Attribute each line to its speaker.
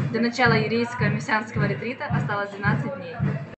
Speaker 1: До начала еврейского мессианского ретрита осталось 12 дней.